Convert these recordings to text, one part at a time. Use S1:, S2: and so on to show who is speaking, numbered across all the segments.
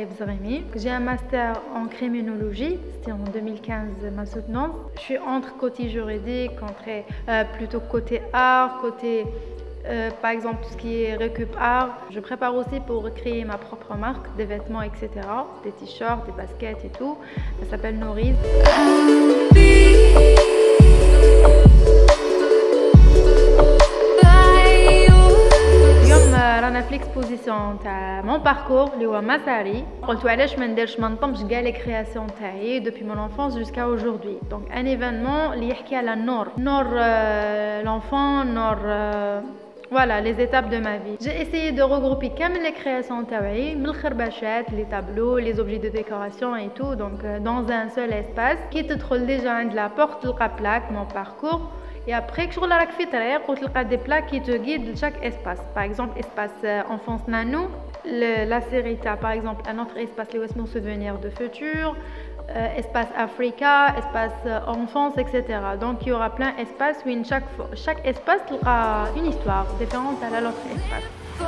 S1: تاعي في زغيمي. J'ai un master en criminologie, c'était en 2015 ma soutenance. Je suis entre côté juridique, plutôt côté art, côté par exemple tout ce qui est récup art. Je prépare aussi pour créer ma propre marque, des vêtements, etc. Des t-shirts, des baskets et tout. Ça s'appelle Nouriz. رانا في l'exposition تاع mon parcours اللي هو مساري. قلت علاش ما نديرش ما نطمش كاع لي كرياسيون تاعي depuis mon enfance jusqu'à aujourd'hui. Donc un événement اللي يحكي على النور l'enfant نور voilà les étapes de ma vie. J'ai essayé de regrouper كامل les créations تاعي من الخرباشات les tableaux les objets de décoration et tout donc dans un seul espace. كي تدخل déjà عند la porte تلقى plaque mon parcours. Et après, que je regarde la fenêtre, tu as des plats qui te guident de chaque espace. Par exemple, espace enfance nano, la série t'as par exemple un autre espace les nos souvenirs de futur, espace Africa, espace enfance, etc. Donc il y aura plein d'espaces où chaque espace aura une histoire différente à l'autre espace.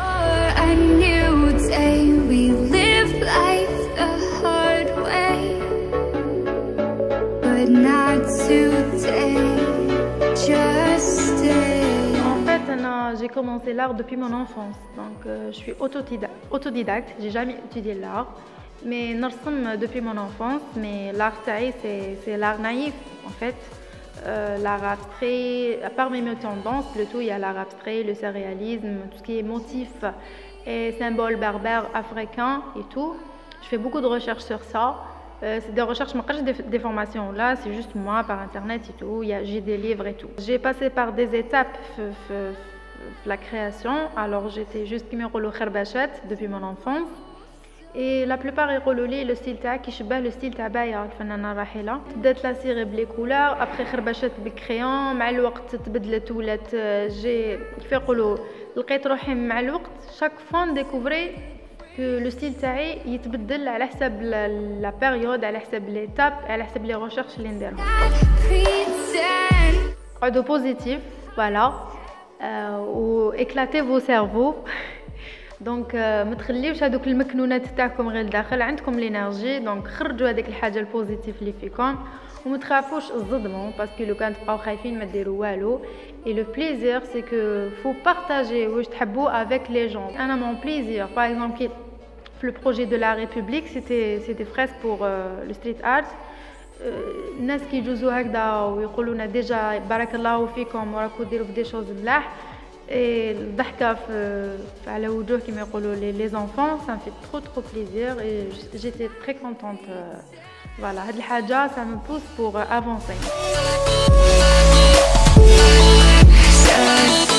S1: En fait, j'ai commencé l'art depuis mon enfance, donc je suis autodidacte, j'ai jamais étudié l'art, mais narsem depuis mon enfance, mais l'art c'est l'art naïf en fait, l'art abstrait, parmi mes tendances plutôt il y a l'art abstrait, le surréalisme, tout ce qui est motifs et symboles berbères africains et tout. Je fais beaucoup de recherches sur ça. C'est des recherches, des formations là, c'est juste moi par internet et tout, j'ai des livres et tout. J'ai passé par des étapes la création, alors j'étais juste qui me roule kharbachat depuis mon enfance. Et la plupart ils roulent le style تاع qui شبه le style تاع بايا الفنانة راحلة. بدات لا سيري بلي كولار ابري خرباشات بالكريون مع الوقت تبدلت ولات جي كيف يقولوا لقيت روحي مع الوقت chaque fois نديكوفري le style تاعي يتبدل على حسب la période على حسب l'étape على حسب les recherches اللي نديرهم. قعدوا بوزيتيف voilà و éclatez vos cerveaux. دونك ما تخليوش هذوك المكنونات تاعكم غير لداخل عندكم لينيرجي دونك خرجوا هذيك الحاجه البوزيتيف اللي فيكم وما تخافوش الصدمه باسكو لو كان تبقاو خايفين ما ديروا والو. Et le plaisir c'est que faut partager واش تحبوا avec les gens. انا mon plaisir par exemple le projet de la République c'était des fresques pour le street art. الناس كيجوزوا هكذا ويقولوا لنا ديجا بارك الله فيكم وراكم ديروا في دي شوز ملاح. الضحكه على وجوه كما يقولوا les enfants ça me fait trop plaisir et j'étais très contente. Voilà هاد الحاجه ça me pousse pour avancer.